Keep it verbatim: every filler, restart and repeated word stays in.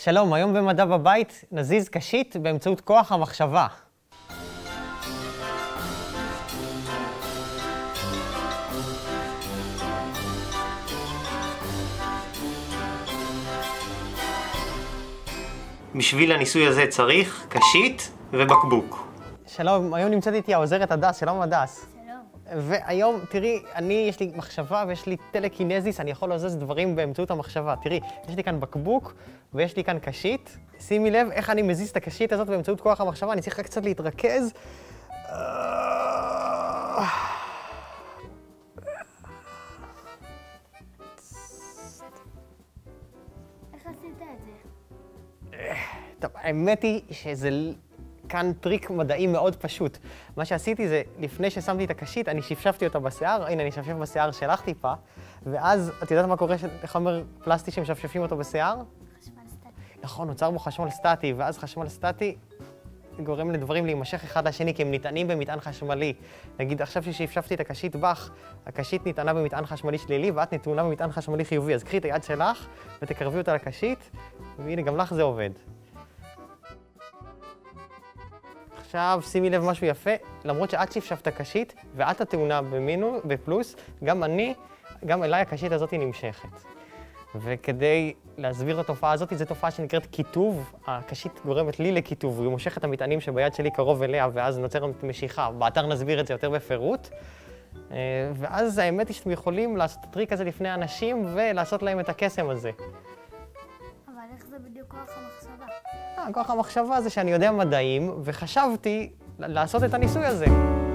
שלום, היום במדע בבית נזיז קשית באמצעות כוח המחשבה. בשביל הניסוי הזה צריך קשית ובקבוק. שלום, היום נמצאת איתי העוזרת הדס. שלום הדס. שלום. והיום, תראי, אני, יש לי מחשבה ויש לי טלקינזיס, אני יכול להזיז דברים באמצעות המחשבה. תראי, יש לי כאן בקבוק ויש לי כאן קשית. שימי לב איך אני מזיז את הקשית הזאת באמצעות כוח המחשבה, אני צריך רק קצת להתרכז. איך עשית את זה? טוב, האמת היא שזה כאן טריק מדעי מאוד פשוט. מה שעשיתי זה, לפני ששמתי את הקשית, אני שפשפתי אותה בשיער. הנה, אני שפשף בשיער שלך טיפה, ואז, את יודעת מה קורה לחומר פלסטי שמשפשפים אותו בשיער? חשמל סטטי. נכון, נוצר בו חשמל סטטי, ואז חשמל סטטי גורם לדברים להימשך אחד לשני, כי הם נטענים במטען חשמלי. נגיד, עכשיו ששפשפתי את הקשית בך, הקשית נטענה במטען חשמלי שלילי, ואת נטעונה במטען חשמלי חיובי. אז קחי את היד שלך ותקרבי אותה לקשית, והנה, גם לך זה עובד. עכשיו שימי לב משהו יפה, למרות שאת שפשפת הקשית ואת הטעונה במינוס, בפלוס, גם אני, גם אליי הקשית הזאת נמשכת. וכדי להסביר את התופעה הזאת, זו תופעה שנקראת קיטוב. הקשית גורמת לי לקיטוב, היא מושכת את המטענים שביד שלי קרוב אליה, ואז נוצרת משיכה. באתר נסביר את זה יותר בפירוט. ואז האמת היא שאתם יכולים לעשות את הטריק הזה לפני אנשים ולעשות להם את הקסם הזה. אבל איך זה בדיוק כוח המחשבה? אה, כוח המחשבה זה שאני יודע מדעים, וחשבתי לעשות את הניסוי הזה.